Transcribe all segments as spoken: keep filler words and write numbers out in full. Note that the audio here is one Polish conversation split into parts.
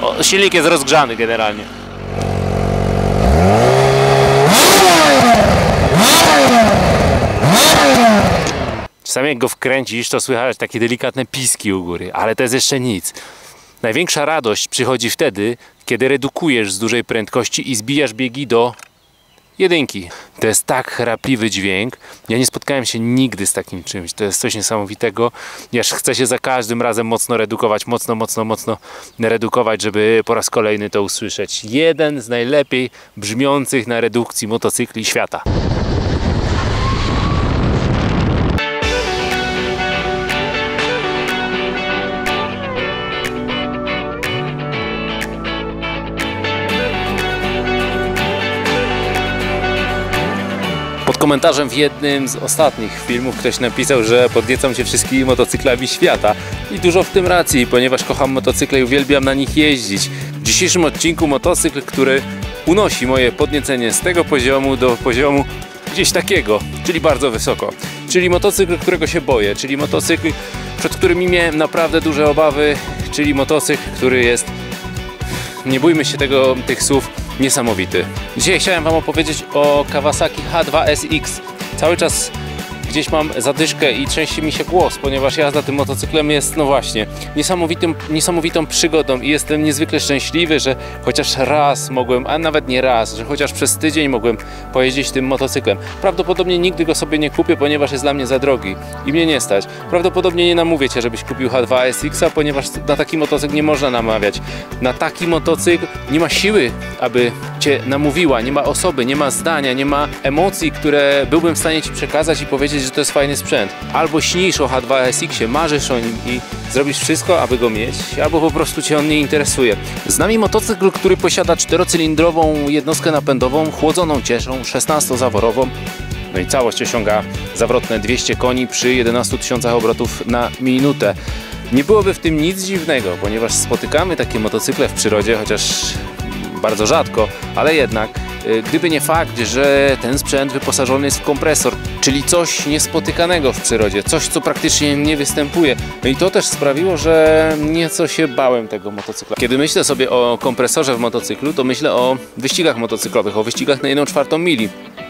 O, silnik jest rozgrzany generalnie. Czasami jak go wkręcisz, to słychać takie delikatne piski u góry, ale to jest jeszcze nic. Największa radość przychodzi wtedy, kiedy redukujesz z dużej prędkości i zbijasz biegi do jedynki. To jest tak chrapliwy dźwięk. Ja nie spotkałem się nigdy z takim czymś. To jest coś niesamowitego. Ja chcę się za każdym razem mocno redukować, mocno, mocno, mocno redukować, żeby po raz kolejny to usłyszeć. Jeden z najlepiej brzmiących na redukcji motocykli świata. Pod komentarzem w jednym z ostatnich filmów ktoś napisał, że podniecam się wszystkimi motocyklami świata. I dużo w tym racji, ponieważ kocham motocykle i uwielbiam na nich jeździć. W dzisiejszym odcinku motocykl, który unosi moje podniecenie z tego poziomu do poziomu gdzieś takiego, czyli bardzo wysoko. Czyli motocykl, którego się boję, czyli motocykl, przed którymi miałem naprawdę duże obawy, czyli motocykl, który jest, nie bójmy się tego, tych słów, niesamowity. Dzisiaj chciałem Wam opowiedzieć o Kawasaki H dwa S X. Cały czas gdzieś mam zadyszkę i trzęsie mi się głos, ponieważ jazda tym motocyklem jest, no właśnie, niesamowitym, niesamowitą przygodą i jestem niezwykle szczęśliwy, że chociaż raz mogłem, a nawet nie raz, że chociaż przez tydzień mogłem pojeździć tym motocyklem. Prawdopodobnie nigdy go sobie nie kupię, ponieważ jest dla mnie za drogi i mnie nie stać. Prawdopodobnie nie namówię Cię, żebyś kupił H dwa S X, ponieważ na taki motocykl nie można namawiać. Na taki motocykl nie ma siły, aby Cię namówiła, nie ma osoby, nie ma zdania, nie ma emocji, które byłbym w stanie Ci przekazać i powiedzieć, że to jest fajny sprzęt. Albo śnisz o H dwa S X-ie, marzysz o nim i zrobisz wszystko, aby go mieć, albo po prostu Cię on nie interesuje. Z nami motocykl, który posiada czterocylindrową jednostkę napędową, chłodzoną cieszą, szesnastozaworową, no i całość osiąga zawrotne dwieście koni przy jedenastu tysiącach obrotów na minutę. Nie byłoby w tym nic dziwnego, ponieważ spotykamy takie motocykle w przyrodzie, chociaż bardzo rzadko, ale jednak gdyby nie fakt, że ten sprzęt wyposażony jest w kompresor, czyli coś niespotykanego w przyrodzie, coś, co praktycznie nie występuje. No i to też sprawiło, że nieco się bałem tego motocykla. Kiedy myślę sobie o kompresorze w motocyklu, to myślę o wyścigach motocyklowych, o wyścigach na jedną czwartą mili.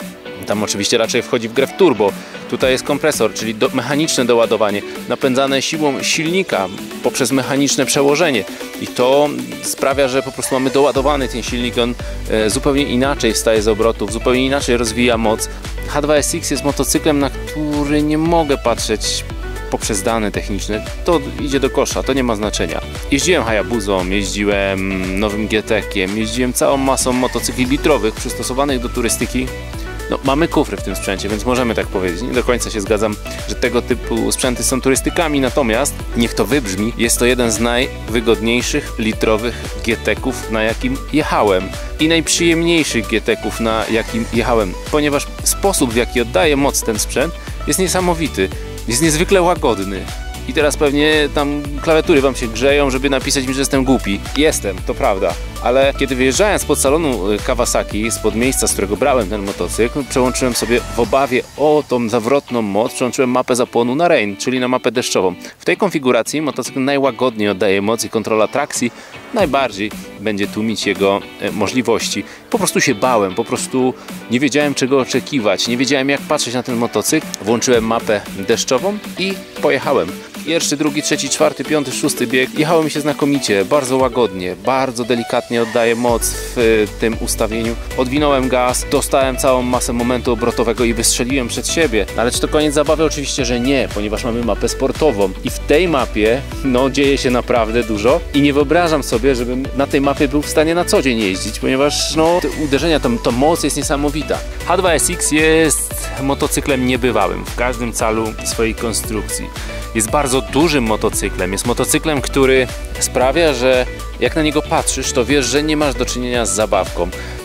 Tam oczywiście raczej wchodzi w grę w turbo. Tutaj jest kompresor, czyli do, mechaniczne doładowanie, napędzane siłą silnika poprzez mechaniczne przełożenie. I to sprawia, że po prostu mamy doładowany ten silnik, on e, zupełnie inaczej wstaje z obrotów, zupełnie inaczej rozwija moc. H dwa S X jest motocyklem, na który nie mogę patrzeć poprzez dane techniczne. To idzie do kosza, to nie ma znaczenia. Jeździłem Hayabuzą, jeździłem nowym G T Kiem, jeździłem całą masą motocykli litrowych przystosowanych do turystyki. No, mamy kufry w tym sprzęcie, więc możemy tak powiedzieć. Nie do końca się zgadzam, że tego typu sprzęty są turystykami, natomiast niech to wybrzmi, jest to jeden z najwygodniejszych litrowych G T Ków, na jakim jechałem i najprzyjemniejszych G T Ków, na jakim jechałem, ponieważ sposób, w jaki oddaje moc ten sprzęt, jest niesamowity, jest niezwykle łagodny. I teraz pewnie tam klawiatury Wam się grzeją, żeby napisać mi, że jestem głupi. Jestem, to prawda. Ale kiedy wyjeżdżałem spod salonu Kawasaki, spod miejsca, z którego brałem ten motocykl, przełączyłem sobie w obawie o tą zawrotną moc, przełączyłem mapę zapłonu na rain, czyli na mapę deszczową. W tej konfiguracji motocykl najłagodniej oddaje moc i kontrola trakcji najbardziej będzie tłumić jego e, możliwości. Po prostu się bałem, po prostu nie wiedziałem, czego oczekiwać, nie wiedziałem, jak patrzeć na ten motocykl. Włączyłem mapę deszczową i pojechałem. Pierwszy, drugi, trzeci, czwarty, piąty, szósty bieg jechało mi się znakomicie, bardzo łagodnie, bardzo delikatnie oddaję moc w y, tym ustawieniu. Odwinąłem gaz, dostałem całą masę momentu obrotowego i wystrzeliłem przed siebie. Ale czy to koniec zabawy? Oczywiście, że nie, ponieważ mamy mapę sportową i w tej mapie no dzieje się naprawdę dużo i nie wyobrażam sobie, żebym na tej mapie był w stanie na co dzień jeździć, ponieważ no te uderzenia, to, to moc jest niesamowita. H dwa S X jest motocyklem niebywałym w każdym calu swojej konstrukcji. Jest bardzo dużym motocyklem, jest motocyklem, który sprawia, że jak na niego patrzysz, to wiesz, że nie masz do czynienia z zabawką.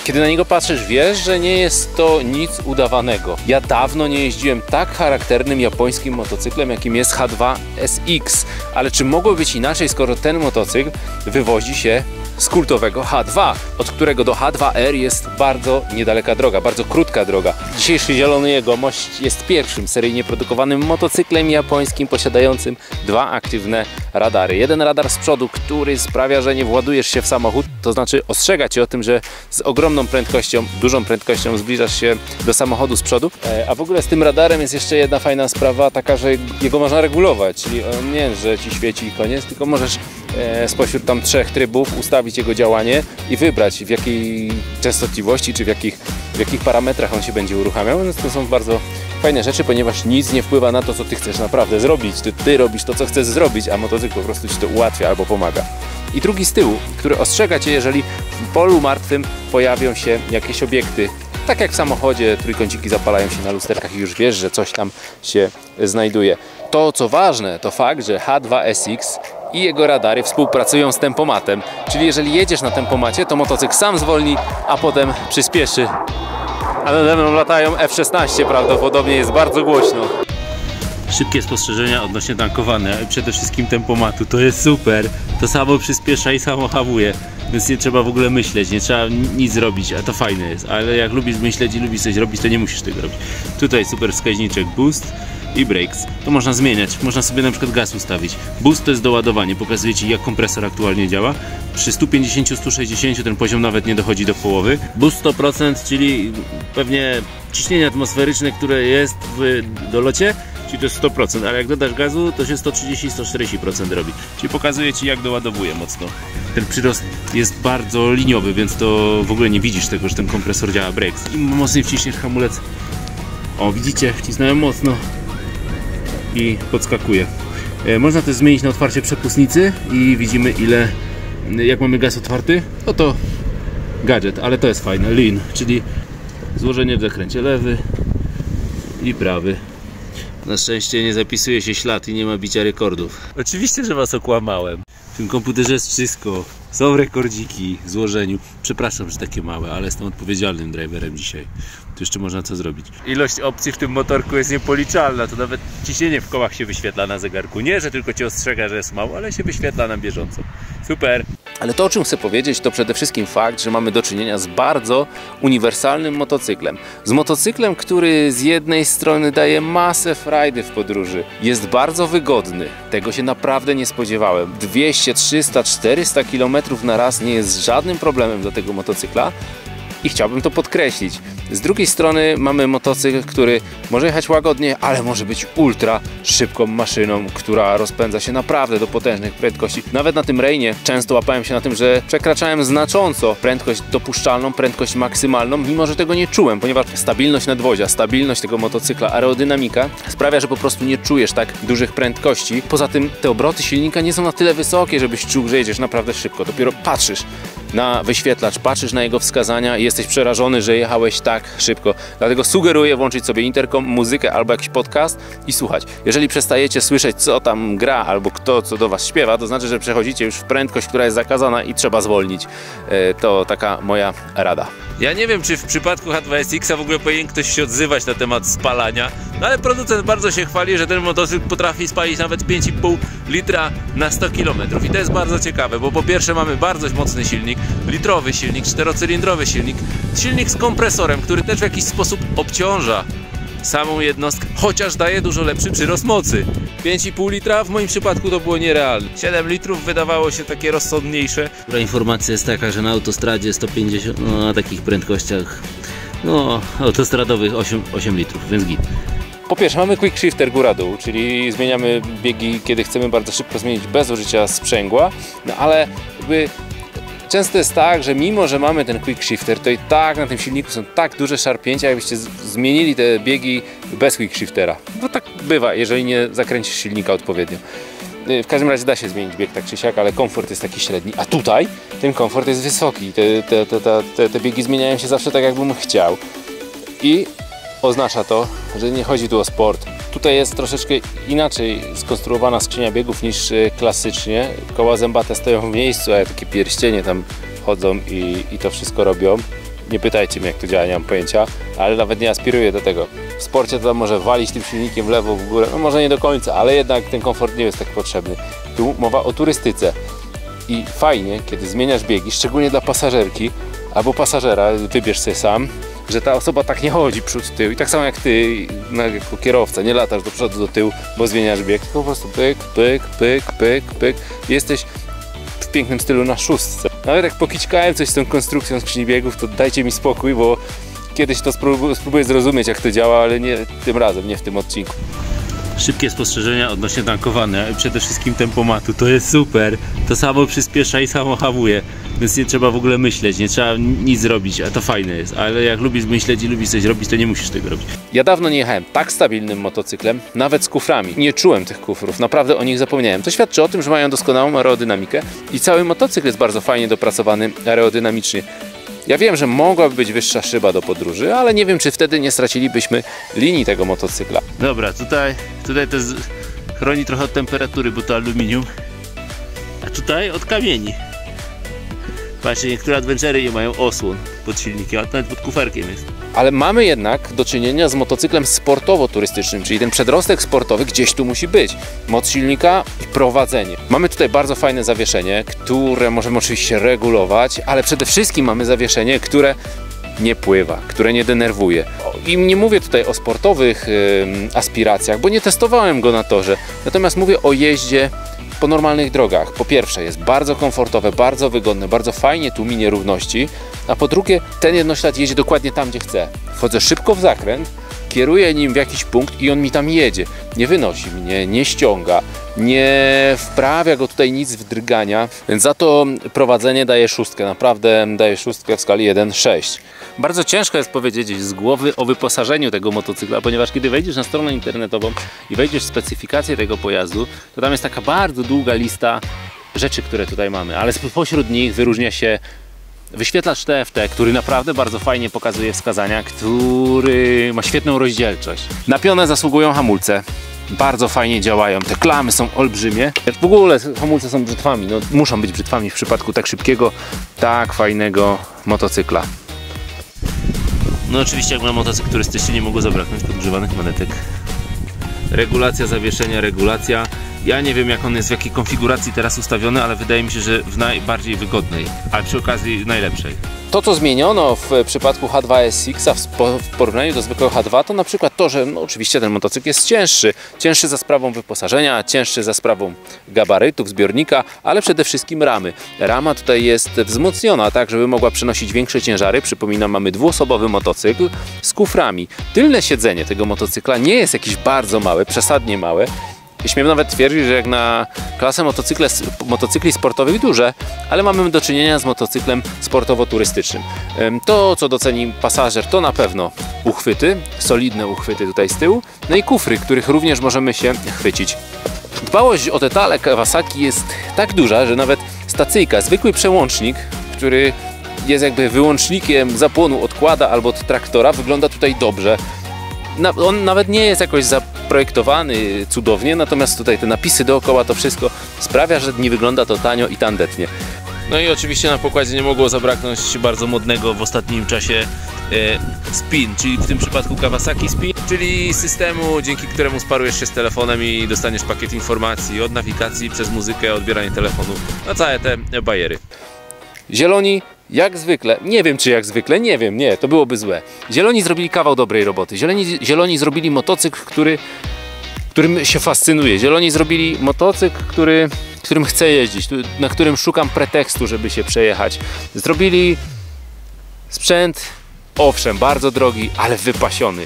Kiedy na niego patrzysz, wiesz, że nie jest to nic udawanego. Ja dawno nie jeździłem tak charakternym japońskim motocyklem, jakim jest H dwa S X. Ale czy mogło być inaczej, skoro ten motocykl wywozi się z kultowego H dwa, od którego do H dwa R jest bardzo niedaleka droga, bardzo krótka droga. Dzisiejszy zielony jegomość jest pierwszym seryjnie produkowanym motocyklem japońskim posiadającym dwa aktywne radary. Jeden radar z przodu, który sprawia, że nie władujesz się w samochód, to znaczy ostrzega cię o tym, że z ogromną prędkością, dużą prędkością zbliżasz się do samochodu z przodu. A w ogóle z tym radarem jest jeszcze jedna fajna sprawa, taka, że jego można regulować, czyli on nie, że ci świeci i koniec, tylko możesz spośród tam trzech trybów ustawić jego działanie i wybrać, w jakiej częstotliwości czy w jakich, w jakich parametrach on się będzie uruchamiał. Więc to są bardzo fajne rzeczy, ponieważ nic nie wpływa na to, co ty chcesz naprawdę zrobić. Ty, ty robisz to, co chcesz zrobić, a motocykl po prostu ci to ułatwia albo pomaga. I drugi z tyłu, który ostrzega cię, jeżeli w polu martwym pojawią się jakieś obiekty. Tak jak w samochodzie, trójkąciki zapalają się na lusterkach i już wiesz, że coś tam się znajduje. To, co ważne, to fakt, że H dwa S X i jego radary współpracują z tempomatem. Czyli jeżeli jedziesz na tempomacie, to motocykl sam zwolni, a potem przyspieszy. A nade mną latają F szesnaście, prawdopodobnie jest bardzo głośno. Szybkie spostrzeżenia odnośnie tankowania, przede wszystkim tempomatu, to jest super. To samo przyspiesza i samo hamuje, więc nie trzeba w ogóle myśleć, nie trzeba nic zrobić, a to fajne jest. Ale jak lubisz myśleć i lubisz coś robić, to nie musisz tego robić. Tutaj super wskaźniczek boost i brakes. To można zmieniać, można sobie na przykład gaz ustawić. Boost to jest doładowanie, pokazuje ci, jak kompresor aktualnie działa. Przy stu pięćdziesięciu do stu sześćdziesięciu ten poziom nawet nie dochodzi do połowy. Boost sto procent, czyli pewnie ciśnienie atmosferyczne, które jest w dolocie, czyli to jest sto procent, ale jak dodasz gazu, to się sto trzydzieści do stu czterdziestu procent robi. Czyli pokazuje ci, jak doładowuje mocno. Ten przyrost jest bardzo liniowy, więc to w ogóle nie widzisz tego, że ten kompresor działa brakes. Im mocniej wciśniesz hamulec, o widzicie, wcisnąłem mocno i podskakuje. E, można też zmienić na otwarcie przepustnicy i widzimy, ile, jak mamy gaz otwarty, no to gadżet, ale to jest fajne, lean, czyli złożenie w zakręcie lewy i prawy. Na szczęście nie zapisuje się ślad i nie ma bicia rekordów. Oczywiście, że was okłamałem. W tym komputerze jest wszystko. Są rekordziki w złożeniu. Przepraszam, że takie małe, ale jestem odpowiedzialnym driverem dzisiaj. Tu jeszcze można co zrobić. Ilość opcji w tym motorku jest niepoliczalna. To nawet ciśnienie w kołach się wyświetla na zegarku. Nie, że tylko cię ostrzega, że jest mało, ale się wyświetla na bieżąco. Super! Ale to, o czym chcę powiedzieć, to przede wszystkim fakt, że mamy do czynienia z bardzo uniwersalnym motocyklem. Z motocyklem, który z jednej strony daje masę frajdy w podróży. Jest bardzo wygodny. Tego się naprawdę nie spodziewałem. dwieście, trzysta, czterysta kilometrów na raz nie jest żadnym problemem dla tego motocykla. I chciałbym to podkreślić. Z drugiej strony mamy motocykl, który może jechać łagodnie, ale może być ultra szybką maszyną, która rozpędza się naprawdę do potężnych prędkości. Nawet na tym Rainie często łapałem się na tym, że przekraczałem znacząco prędkość dopuszczalną, prędkość maksymalną, mimo że tego nie czułem, ponieważ stabilność nadwozia, stabilność tego motocykla, aerodynamika sprawia, że po prostu nie czujesz tak dużych prędkości. Poza tym te obroty silnika nie są na tyle wysokie, żebyś czuł, że jedziesz naprawdę szybko. Dopiero patrzysz na wyświetlacz, patrzysz na jego wskazania i jesteś przerażony, że jechałeś tak szybko. Dlatego sugeruję włączyć sobie interkom, muzykę albo jakiś podcast i słuchać. Jeżeli przestajecie słyszeć, co tam gra albo kto co do was śpiewa, to znaczy, że przechodzicie już w prędkość, która jest zakazana i trzeba zwolnić. To taka moja rada. Ja nie wiem, czy w przypadku H dwa S X w ogóle powinien ktoś się odzywać na temat spalania, no ale producent bardzo się chwali, że ten motocykl potrafi spalić nawet pięć i pół litra na sto kilometrów i to jest bardzo ciekawe, bo po pierwsze mamy bardzo mocny silnik, litrowy silnik, czterocylindrowy silnik, silnik z kompresorem, który też w jakiś sposób obciąża samą jednostkę, chociaż daje dużo lepszy przyrost mocy. pięć i pół litra w moim przypadku to było nierealne. siedem litrów wydawało się takie rozsądniejsze. Która informacja jest taka, że na autostradzie sto pięćdziesiąt, no na takich prędkościach, no autostradowych osiem, osiem litrów, więc git. Po pierwsze mamy quick shifter góra-dół, czyli zmieniamy biegi, kiedy chcemy bardzo szybko zmienić bez użycia sprzęgła, no ale jakby często jest tak, że mimo, że mamy ten quick shifter, to i tak na tym silniku są tak duże szarpnięcia, jakbyście zmienili te biegi bez quick shiftera. No tak bywa, jeżeli nie zakręcisz silnika odpowiednio. W każdym razie da się zmienić bieg tak czy siak, ale komfort jest taki średni. A tutaj ten komfort jest wysoki. Te, te, te, te, te, te biegi zmieniają się zawsze tak, jakbym chciał. I oznacza to, że nie chodzi tu o sport. Tutaj jest troszeczkę inaczej skonstruowana skrzynia biegów niż klasycznie. Koła zębate stoją w miejscu, a takie pierścienie tam chodzą i, i to wszystko robią. Nie pytajcie mnie, jak to działa, nie mam pojęcia, ale nawet nie aspiruję do tego. W sporcie to może walić tym silnikiem w lewo, w górę, no może nie do końca, ale jednak ten komfort nie jest tak potrzebny. Tu mowa o turystyce i fajnie, kiedy zmieniasz biegi, szczególnie dla pasażerki albo pasażera, wybierz sobie sam, że ta osoba tak nie chodzi przód, tył i tak samo jak ty, no, jako kierowca, nie latasz do przodu, do tyłu, bo zmieniasz bieg, tylko po prostu pyk, pyk, pyk, pyk, pyk, jesteś w pięknym stylu na szóstce. Nawet jak pokićkałem coś z tą konstrukcją skrzyni biegów, to dajcie mi spokój, bo kiedyś to spróbuję, spróbuję zrozumieć, jak to działa, ale nie tym razem, nie w tym odcinku. Szybkie spostrzeżenia odnośnie tankowania i przede wszystkim tempomatu, to jest super, to samo przyspiesza i samo hamuje, więc nie trzeba w ogóle myśleć, nie trzeba nic zrobić, a to fajne jest, ale jak lubisz myśleć i lubisz coś robić, to nie musisz tego robić. Ja dawno nie jechałem tak stabilnym motocyklem, nawet z kuframi, nie czułem tych kufrów, naprawdę o nich zapomniałem, to świadczy o tym, że mają doskonałą aerodynamikę i cały motocykl jest bardzo fajnie dopracowany aerodynamicznie. Ja wiem, że mogłaby być wyższa szyba do podróży, ale nie wiem, czy wtedy nie stracilibyśmy linii tego motocykla. Dobra, tutaj, tutaj to z... chroni trochę od temperatury, bo to aluminium, a tutaj od kamieni. Patrzcie, niektóre adventury nie mają osłon pod silnikiem, a nawet pod kuferkiem jest. Ale mamy jednak do czynienia z motocyklem sportowo-turystycznym, czyli ten przedrostek sportowy gdzieś tu musi być. Moc silnika i prowadzenie. Mamy tutaj bardzo fajne zawieszenie, które możemy oczywiście regulować, ale przede wszystkim mamy zawieszenie, które nie pływa, które nie denerwuje. I nie mówię tutaj o sportowych yy, aspiracjach, bo nie testowałem go na torze, natomiast mówię o jeździe po normalnych drogach. Po pierwsze jest bardzo komfortowe, bardzo wygodne, bardzo fajnie tłumi nierówności, a po drugie ten jednoślad jedzie dokładnie tam, gdzie chce. Wchodzę szybko w zakręt, kieruję nim w jakiś punkt i on mi tam jedzie. Nie wynosi mnie, nie ściąga, nie wprawia go tutaj nic w drgania, więc za to prowadzenie daje szóstkę, naprawdę daje szóstkę w skali jeden sześć. Bardzo ciężko jest powiedzieć z głowy o wyposażeniu tego motocykla, ponieważ kiedy wejdziesz na stronę internetową i wejdziesz w specyfikację tego pojazdu, to tam jest taka bardzo długa lista rzeczy, które tutaj mamy, ale spośród nich wyróżnia się wyświetlacz T F T, który naprawdę bardzo fajnie pokazuje wskazania, który ma świetną rozdzielczość. Na pionę zasługują hamulce. Bardzo fajnie działają, te klamy są olbrzymie. W ogóle hamulce są brzytwami, no muszą być brzytwami w przypadku tak szybkiego, tak fajnego motocykla. No oczywiście jak na motocykl turystyczny nie mogło zabraknąć podgrzewanych manetek. Regulacja zawieszenia, regulacja. Ja nie wiem, jak on jest w jakiej konfiguracji teraz ustawiony, ale wydaje mi się, że w najbardziej wygodnej, a przy okazji najlepszej. To, co zmieniono w przypadku H dwa S X a w porównaniu do zwykłego H dwa, to na przykład to, że no, oczywiście ten motocykl jest cięższy. Cięższy za sprawą wyposażenia, cięższy za sprawą gabarytów, zbiornika, ale przede wszystkim ramy. Rama tutaj jest wzmocniona, tak żeby mogła przenosić większe ciężary. Przypominam, mamy dwuosobowy motocykl z kuframi. Tylne siedzenie tego motocykla nie jest jakieś bardzo małe, przesadnie małe. Śmiem nawet twierdzić, że jak na klasę motocykle, motocykli sportowych duże, ale mamy do czynienia z motocyklem sportowo-turystycznym. To, co doceni pasażer, to na pewno uchwyty, solidne uchwyty tutaj z tyłu, no i kufry, których również możemy się chwycić. Dbałość o detale Kawasaki jest tak duża, że nawet stacyjka, zwykły przełącznik, który jest jakby wyłącznikiem zapłonu od kłada albo od traktora, wygląda tutaj dobrze. On nawet nie jest jakoś zaprojektowany cudownie, natomiast tutaj te napisy dookoła, to wszystko sprawia, że nie wygląda to tanio i tandetnie. No i oczywiście na pokładzie nie mogło zabraknąć bardzo modnego w ostatnim czasie e, spin, czyli w tym przypadku Kawasaki Spin, czyli systemu, dzięki któremu sparujesz się z telefonem i dostaniesz pakiet informacji od nawigacji przez muzykę, odbieranie telefonu, na całe te bajery. Zieloni jak zwykle, nie wiem czy jak zwykle, nie wiem, nie, to byłoby złe. Zieloni zrobili kawał dobrej roboty. Zieloni, zieloni zrobili motocykl, który, którym się fascynuje. Zieloni zrobili motocykl, który, którym chcę jeździć, na którym szukam pretekstu, żeby się przejechać. Zrobili sprzęt, owszem, bardzo drogi, ale wypasiony.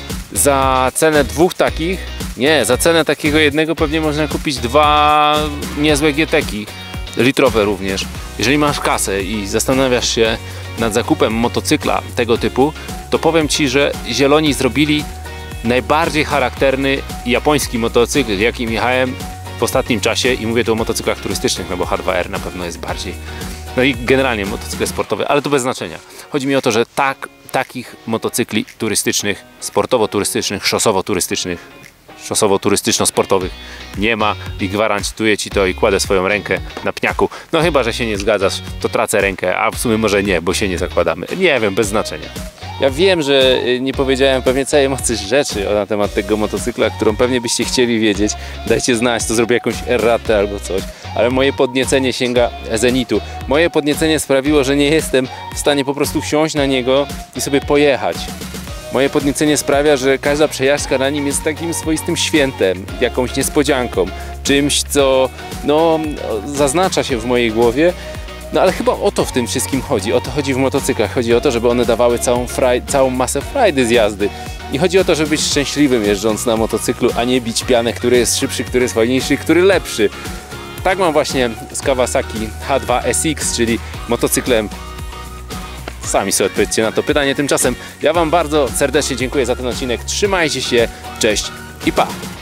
Za cenę dwóch takich, nie, za cenę takiego jednego pewnie można kupić dwa niezłe G T ki. Litrowe również. Jeżeli masz kasę i zastanawiasz się nad zakupem motocykla tego typu, to powiem Ci, że Zieloni zrobili najbardziej charakterny japoński motocykl, jakim jechałem w ostatnim czasie, i mówię tu o motocyklach turystycznych, no bo H dwa R na pewno jest bardziej, no i generalnie motocykle sportowe, ale to bez znaczenia. Chodzi mi o to, że tak, takich motocykli turystycznych, sportowo-turystycznych, szosowo-turystycznych, szosowo-turystyczno-sportowych nie ma i gwarantuję ci to i kładę swoją rękę na pniaku. No chyba, że się nie zgadzasz, to tracę rękę, a w sumie może nie, bo się nie zakładamy. Nie wiem, bez znaczenia. Ja wiem, że nie powiedziałem pewnie całej mocy rzeczy na temat tego motocykla, którą pewnie byście chcieli wiedzieć. Dajcie znać, to zrobię jakąś erratę albo coś. Ale moje podniecenie sięga zenitu. Moje podniecenie sprawiło, że nie jestem w stanie po prostu wsiąść na niego i sobie pojechać. Moje podniecenie sprawia, że każda przejażdżka na nim jest takim swoistym świętem, jakąś niespodzianką, czymś, co no, zaznacza się w mojej głowie. No ale chyba o to w tym wszystkim chodzi. O to chodzi w motocyklach. Chodzi o to, żeby one dawały całą, fraj, całą masę frajdy z jazdy. I chodzi o to, żeby być szczęśliwym jeżdżąc na motocyklu, a nie bić pianę, który jest szybszy, który jest fajniejszy, który lepszy. Tak mam właśnie z Kawasaki H dwa S X, czyli motocyklem. Sami sobie odpowiedzcie na to pytanie. Tymczasem ja wam bardzo serdecznie dziękuję za ten odcinek. Trzymajcie się, cześć i pa!